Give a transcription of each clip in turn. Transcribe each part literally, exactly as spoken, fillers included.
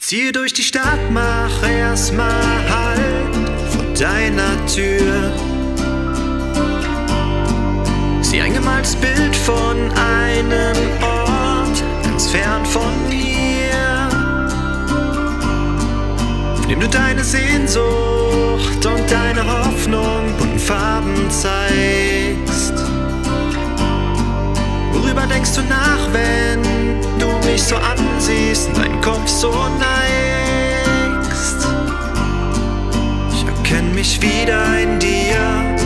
Ziehe durch die Stadt, mach erstmal Halt vor deiner Tür. Sieh ein gemaltes Bild von einem Ort, ganz fern von mir, in dem du deine Sehnsucht und deine Hoffnung bunten Farben zeigst. Worüber denkst du nach, wenn du mich so ansiehst und deinen Kopf so neigst? Ich erkenn mich wieder in dir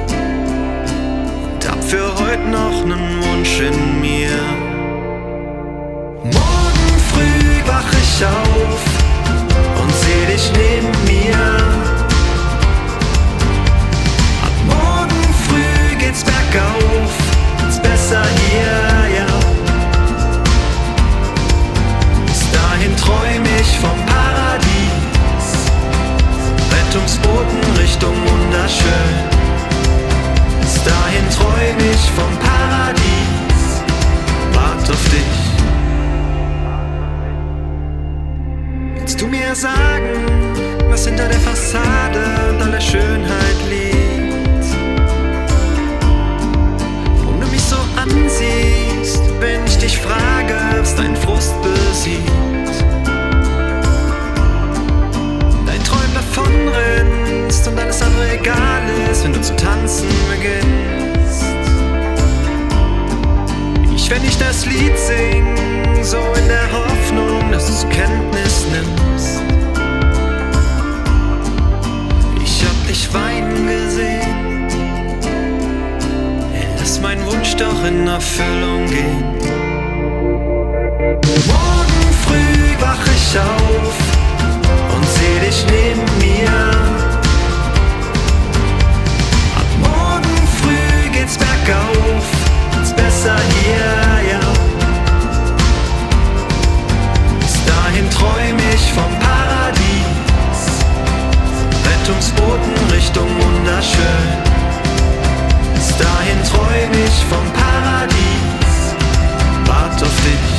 und hab für heute noch nen Wunsch in mir. Morgen früh wach ich auf und seh dich neben mir. Ab morgen früh geht's bergauf, wird's besser hier, ja. Bis dahin träum ich vom Paradies, Rettungsbooten Richtung wunderschön. Bis dahin träum ich vom Paradies, wart auf dich. Willst du mir sagen, was hinter der Fassade und all der Schönheit liegt? Warum du mich so ansiehst, wenn ich dich frage, was dein Frust besiegt? Dein Träum davonrennst und alles andere egal ist, wenn du zu tanzen beginnst. Ich, wenn ich das Lied sing, so in der Hoffnung, dass du zur Kenntnis nimmst. Ich hab dich weinen gesehen, lass meinen Wunsch doch in Erfüllung gehen. Morgen früh wach ich auf und seh dich neben mir. Ab morgen früh geht's bergauf, wird's besser hier, ja. Bis dahin träum ich vom Paradies, Rettungsbooten Richtung wunderschön. Bis dahin träum ich vom Paradies, wart auf dich.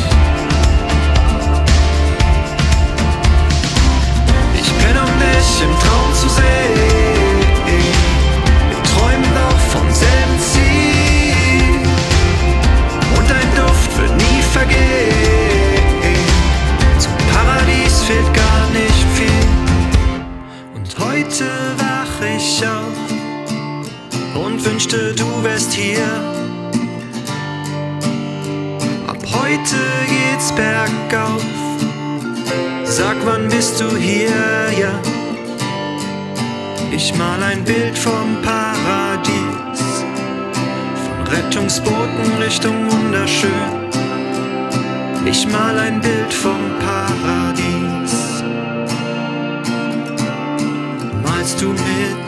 Ich bin, um dich im Traum zu sehen. Wir träumen doch vom selben Ziel und dein Duft wird nie vergehen. Zum Paradies fehlt gar nicht viel. Und heute wach ich auf und wünschte, du wärst hier. Ab heute geht's bergauf. Sag, wann bist du hier, ja? Ich mal ein Bild vom Paradies, von Rettungsbooten Richtung wunderschön. Ich mal ein Bild vom Paradies, malst du mit?